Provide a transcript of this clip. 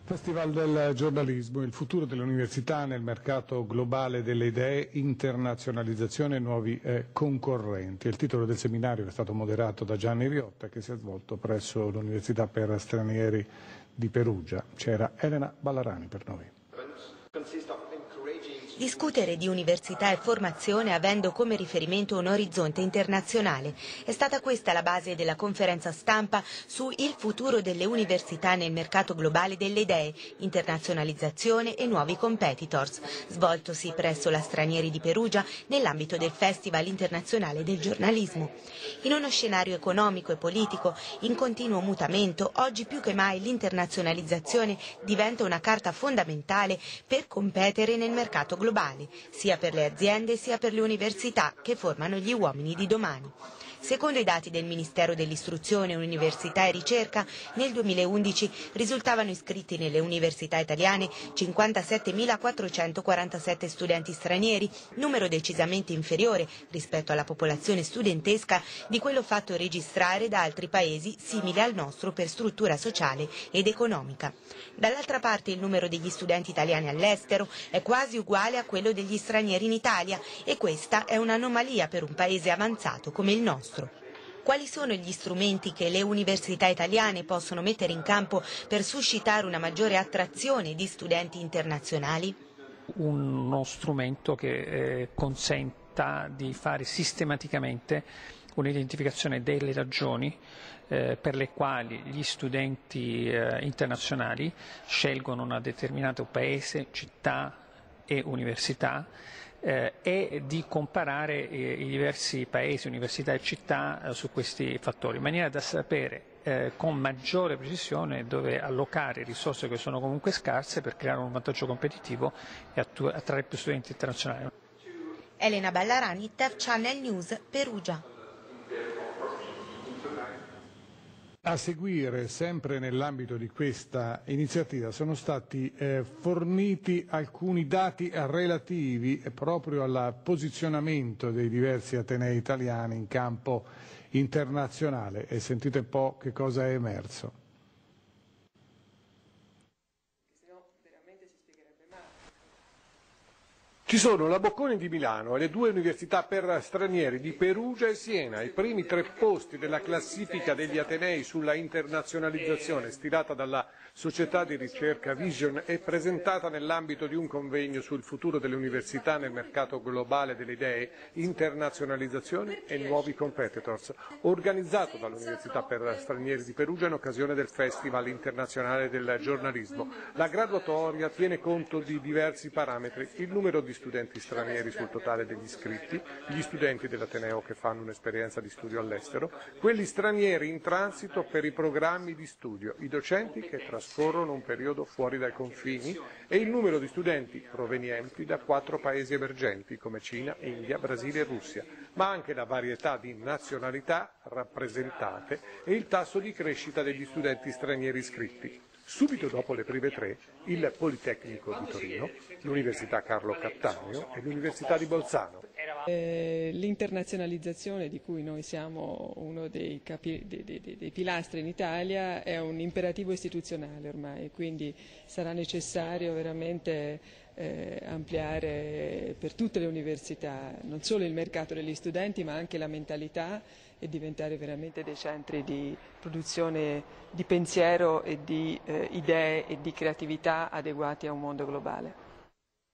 Festival del giornalismo, il futuro dell'università nel mercato globale delle idee, internazionalizzazione e nuovi concorrenti. È il titolo del seminario che è stato moderato da Gianni Riotta, che si è svolto presso l'Università per Stranieri di Perugia. C'era Elena Ballarani per noi. Discutere di università e formazione avendo come riferimento un orizzonte internazionale. È stata questa la base della conferenza stampa su il futuro delle università nel mercato globale delle idee, internazionalizzazione e nuovi competitors, svoltosi presso la Stranieri di Perugia nell'ambito del Festival internazionale del giornalismo. In uno scenario economico e politico in continuo mutamento, oggi più che mai l'internazionalizzazione diventa una carta fondamentale per competere nel mercato globale, sia per le aziende sia per le università che formano gli uomini di domani. Secondo i dati del Ministero dell'Istruzione, Università e Ricerca, nel 2011 risultavano iscritti nelle università italiane 57.447 studenti stranieri, numero decisamente inferiore rispetto alla popolazione studentesca di quello fatto registrare da altri paesi simili al nostro per struttura sociale ed economica. Dall'altra parte il numero degli studenti italiani all'estero è quasi uguale a quello degli stranieri in Italia e questa è un'anomalia per un paese avanzato come il nostro. Quali sono gli strumenti che le università italiane possono mettere in campo per suscitare una maggiore attrazione di studenti internazionali? Uno strumento che consenta di fare sistematicamente un'identificazione delle ragioni per le quali gli studenti internazionali scelgono un determinato paese, città e università e di comparare i diversi paesi, università e città su questi fattori, in maniera da sapere con maggiore precisione dove allocare risorse che sono comunque scarse per creare un vantaggio competitivo e attrarre più studenti internazionali. Elena Ballarani, TEF Channel News, Perugia. A seguire, sempre nell'ambito di questa iniziativa, sono stati forniti alcuni dati relativi proprio al posizionamento dei diversi atenei italiani in campo internazionale e sentite un po' che cosa è emerso. Ci sono la Bocconi di Milano e le due università per stranieri di Perugia e Siena, i primi 3 posti della classifica degli atenei sulla internazionalizzazione stilata dalla società di ricerca Vision e presentata nell'ambito di un convegno sul futuro delle università nel mercato globale delle idee, internazionalizzazione e nuovi competitors, organizzato dall'Università per stranieri di Perugia in occasione del Festival internazionale del giornalismo. La graduatoria tiene conto di diversi parametri, il numero di studenti stranieri sul totale degli iscritti, gli studenti dell'Ateneo che fanno un'esperienza di studio all'estero, quelli stranieri in transito per i programmi di studio, i docenti che trascorrono un periodo fuori dai confini e il numero di studenti provenienti da 4 paesi emergenti come Cina, India, Brasile e Russia, ma anche la varietà di nazionalità rappresentate e il tasso di crescita degli studenti stranieri iscritti. Subito dopo le prime 3, il Politecnico di Torino, l'Università Carlo Cattaneo e l'Università di Bolzano. L'internazionalizzazione di cui noi siamo uno dei pilastri in Italia è un imperativo istituzionale ormai, quindi sarà necessario veramente ampliare per tutte le università non solo il mercato degli studenti ma anche la mentalità e diventare veramente dei centri di produzione di pensiero e di idee e di creatività adeguati a un mondo globale.